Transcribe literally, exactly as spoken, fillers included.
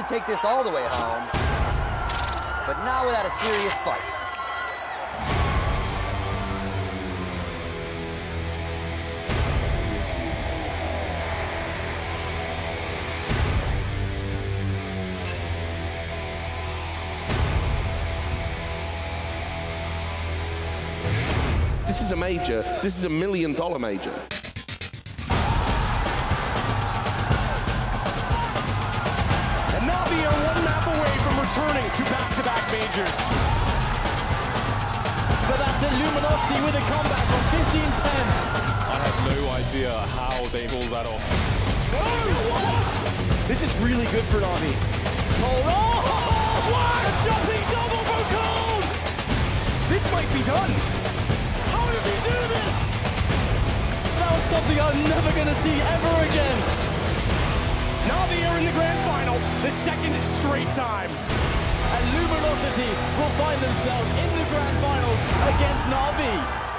to take this all the way home, but not without a serious fight. This is a major. This is a million dollar major. And Navi are one map away from returning to back-to-back majors. But that's it, Luminosity with a comeback from fifteen ten. I have no idea how they pulled that off. Oh, what? This is really good for Navi. Cold. Oh, what? A jumping double from Cold! This might be done. How does he do this? That was something I'm never gonna see ever again. Navi are in the grand final, the second straight time. And Luminosity will find themselves in the grand finals against Navi.